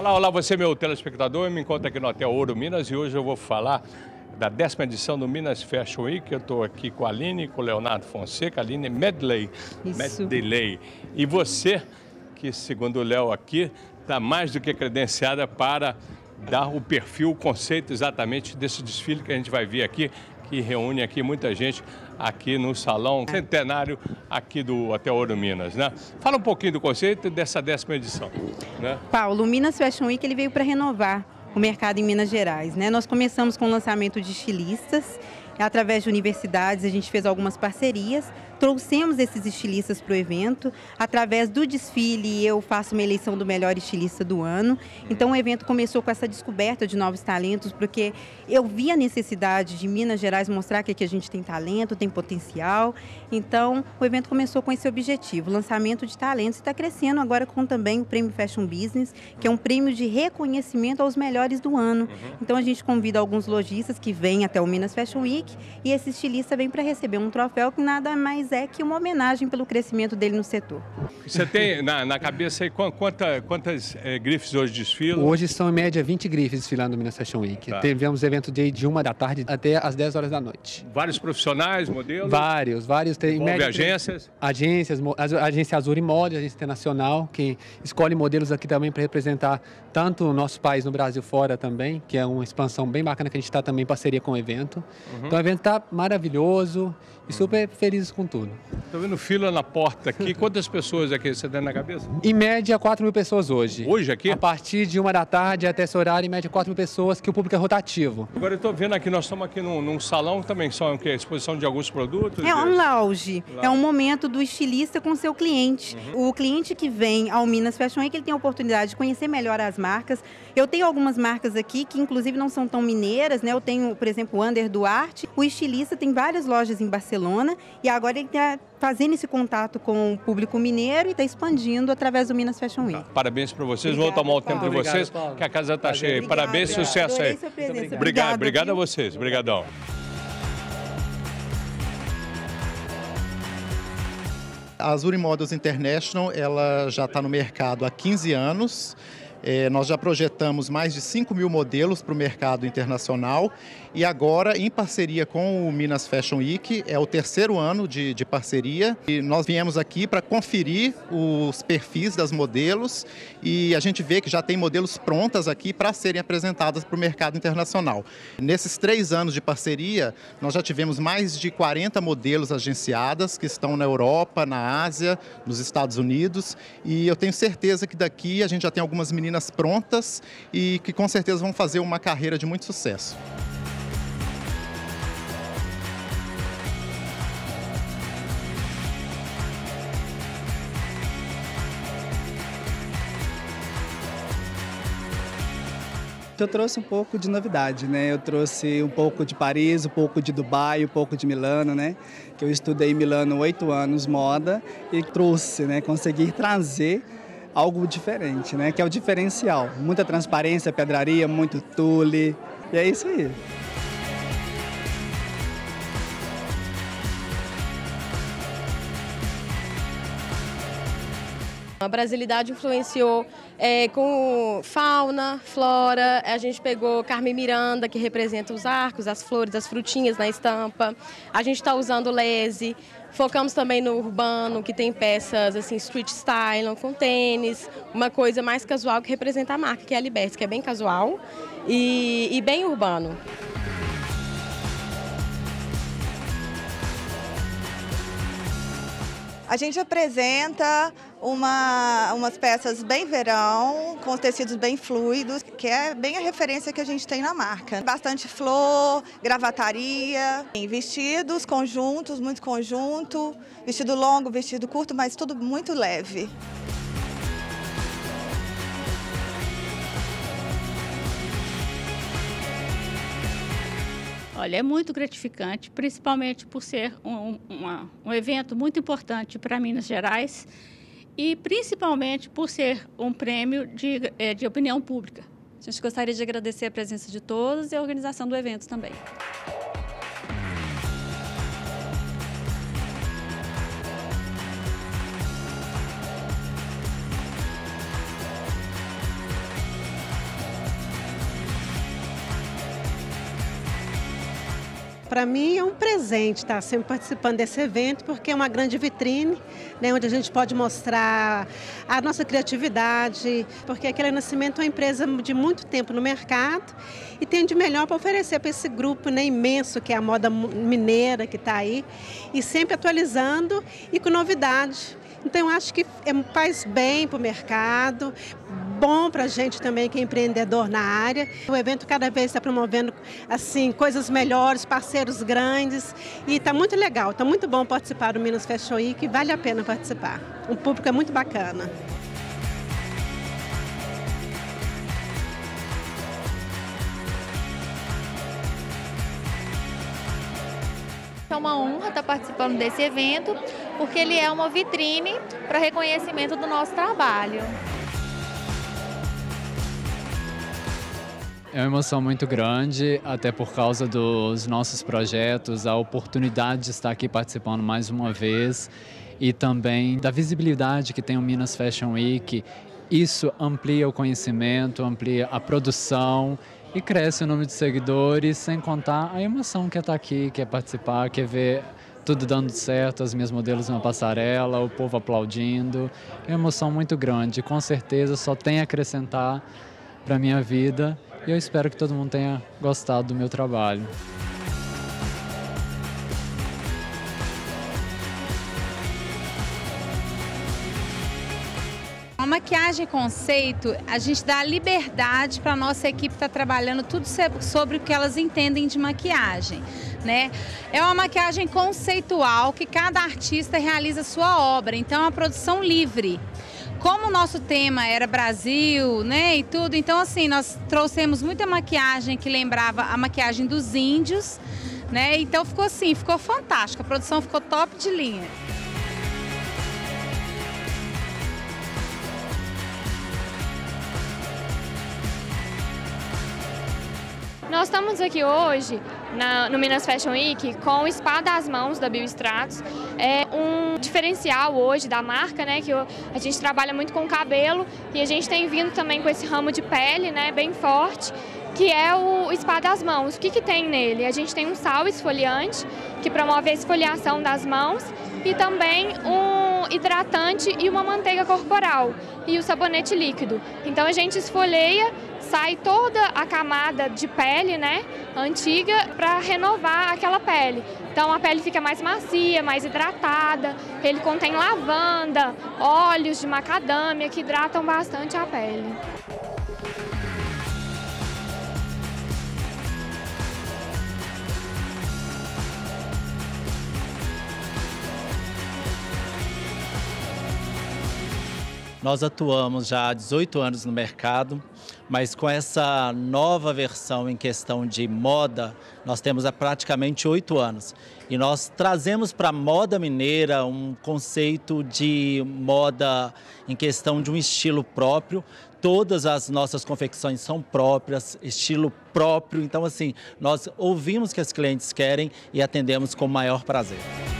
Olá, olá, você meu telespectador, eu me encontro aqui no Hotel Ouro Minas e hoje eu vou falar da 10ª edição do Minas Fashion Week. Eu estou aqui com a Aline, com o Leonardo Fonseca, a Aline Medley. E você, que segundo o Léo aqui, está mais do que credenciada para dar o perfil, o conceito exatamente desse desfile que a gente vai ver aqui, que reúne aqui muita gente aqui no Salão Centenário aqui do Hotel Ouro Minas, né? Fala um pouquinho do conceito dessa 10ª edição, né? Paulo, o Minas Fashion Week ele veio para renovar o mercado em Minas Gerais, né? Nós começamos com o lançamento de estilistas, através de universidades a gente fez algumas parcerias, trouxemos esses estilistas para o evento, através do desfile eu faço uma eleição do melhor estilista do ano, então o evento começou com essa descoberta de novos talentos, porque eu vi a necessidade de Minas Gerais mostrar que aqui a gente tem talento, tem potencial, então o evento começou com esse objetivo, lançamento de talentos, e está crescendo agora com também o Prêmio Fashion Business, que é um prêmio de reconhecimento aos melhores do ano, então a gente convida alguns lojistas que vêm até o Minas Fashion Week, e esse estilista vem para receber um troféu que nada mais é que uma homenagem pelo crescimento dele no setor. Você tem na cabeça aí quantas grifes hoje desfilam? Hoje são em média 20 grifes desfilando no Minas Fashion Week. Tá. Tivemos evento de 1 da tarde até às 10 horas da noite. Vários profissionais, modelos? Vários. Tem Envolve agências? A agência Azul Moda, a agência internacional, que escolhe modelos aqui também para representar tanto o nosso país no Brasil fora também, que é uma expansão bem bacana que a gente está também em parceria com o evento. Então o evento está maravilhoso e super felizes com tudo. Estou vendo fila na porta aqui. Quantas pessoas aqui você tem na cabeça? Em média, 4.000 pessoas hoje. Hoje aqui? A partir de 1 da tarde até esse horário, em média, 4.000 pessoas, que o público é rotativo. Agora eu estou vendo aqui, nós estamos aqui num salão também, são o quê? Exposição de alguns produtos? É um lounge, é um momento do estilista com o seu cliente. O cliente que vem ao Minas Fashion Week, ele tem a oportunidade de conhecer melhor as marcas. Eu tenho algumas marcas aqui que inclusive não são tão mineiras, né? Eu tenho, por exemplo, o Under Duarte. O estilista tem várias lojas em Barcelona e agora ele está fazendo esse contato com o público mineiro e está expandindo através do Minas Fashion Week. Parabéns para vocês, Obrigada, vou tomar o tempo de Paulo. vocês, Obrigado, Paulo. que a casa está cheia. Obrigada. Parabéns, sucesso Adorei aí. sua presença. Obrigado a viu? vocês, obrigadão. A Azul Models International ela já está no mercado há 15 anos. Nós já projetamos mais de 5.000 modelos para o mercado internacional e agora, em parceria com o Minas Fashion Week, é o 3º ano de parceria. E nós viemos aqui para conferir os perfis das modelos e a gente vê que já tem modelos prontas aqui para serem apresentadas para o mercado internacional. Nesses 3 anos de parceria, nós já tivemos mais de 40 modelos agenciadas que estão na Europa, na Ásia, nos Estados Unidos e eu tenho certeza que daqui a gente já tem algumas meninas prontas e que com certeza vão fazer uma carreira de muito sucesso. Eu trouxe um pouco de novidade, né? Eu trouxe um pouco de Paris, um pouco de Dubai, um pouco de Milano, né? Que eu estudei em Milano 8 anos moda e trouxe, né? Consegui trazer algo diferente, né? Que é o diferencial. Muita transparência, pedraria, muito tule. E é isso aí. A brasilidade influenciou com fauna, flora, a gente pegou Carmen Miranda, que representa os arcos, as flores, as frutinhas na estampa. A gente está usando lese, focamos também no urbano, que tem peças assim, street style, com tênis, uma coisa mais casual que representa a marca, que é a Liberty, que é bem casual e bem urbano. A gente apresenta umas peças bem verão, com tecidos bem fluidos, que é bem a referência que a gente tem na marca. Bastante flor, gravataria, vestidos, conjuntos, muito conjunto, vestido longo, vestido curto, mas tudo muito leve. Olha, é muito gratificante, principalmente por ser um evento muito importante para Minas Gerais e principalmente por ser um prêmio de opinião pública. A gente gostaria de agradecer a presença de todos e a organização do evento também. Para mim é um presente estar sempre participando desse evento, porque é uma grande vitrine, né, onde a gente pode mostrar a nossa criatividade, porque a Keller Nascimento é uma empresa de muito tempo no mercado e tem de melhor para oferecer para esse grupo, né, imenso que é a moda mineira que está aí, e sempre atualizando e com novidade. Então, eu acho que faz bem para o mercado, bom para a gente também que é empreendedor na área. O evento cada vez está promovendo assim, coisas melhores, parceiros grandes, e está muito legal, está muito bom participar do Minas Fashion Week, vale a pena participar. O público é muito bacana. É uma honra estar participando desse evento, porque ele é uma vitrine para reconhecimento do nosso trabalho. É uma emoção muito grande, até por causa dos nossos projetos, a oportunidade de estar aqui participando mais uma vez e também da visibilidade que tem o Minas Fashion Week. Isso amplia o conhecimento, amplia a produção e cresce o número de seguidores, sem contar a emoção que é estar aqui, que é participar, que é ver tudo dando certo, as minhas modelos na passarela, o povo aplaudindo. É uma emoção muito grande, com certeza só tem a acrescentar para a minha vida e eu espero que todo mundo tenha gostado do meu trabalho. A maquiagem conceito, a gente dá liberdade para a nossa equipe estar trabalhando tudo sobre o que elas entendem de maquiagem, né? É uma maquiagem conceitual que cada artista realiza sua obra, então é uma produção livre. Como o nosso tema era Brasil, né, e tudo, então assim, nós trouxemos muita maquiagem que lembrava a maquiagem dos índios, né? Então ficou assim, ficou fantástico, a produção ficou top de linha. Nós estamos aqui hoje no Minas Fashion Week com o Spa das Mãos da Biostratos. É um diferencial hoje da marca, né, que a gente trabalha muito com cabelo e a gente tem vindo também com esse ramo de pele, né, bem forte, que é o Spa das Mãos. O que tem nele? A gente tem um sal esfoliante que promove a esfoliação das mãos e também um hidratante e uma manteiga corporal e o sabonete líquido. Então a gente esfoleia, sai toda a camada de pele, né, antiga, para renovar aquela pele. Então a pele fica mais macia, mais hidratada. Ele contém lavanda, óleos de macadâmia que hidratam bastante a pele. Nós atuamos já há 18 anos no mercado, mas com essa nova versão em questão de moda, nós temos há praticamente 8 anos. E nós trazemos para a moda mineira um conceito de moda em questão de um estilo próprio. Todas as nossas confecções são próprias, estilo próprio. Então, assim, nós ouvimos o que as clientes querem e atendemos com o maior prazer.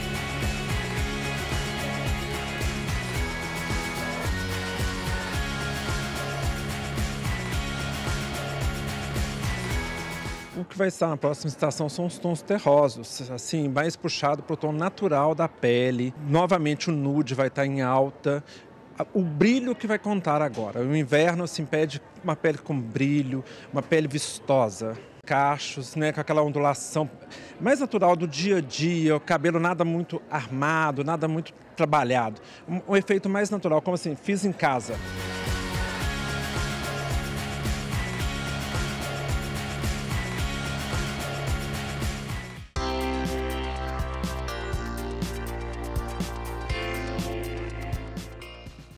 O que vai estar na próxima estação são os tons terrosos, assim, mais puxado para o tom natural da pele. Novamente o nude vai estar em alta. O brilho que vai contar agora. O inverno assim, pede uma pele com brilho, uma pele vistosa. Cachos, né, com aquela ondulação mais natural do dia a dia, o cabelo nada muito armado, nada muito trabalhado. Um efeito mais natural, como assim, fiz em casa.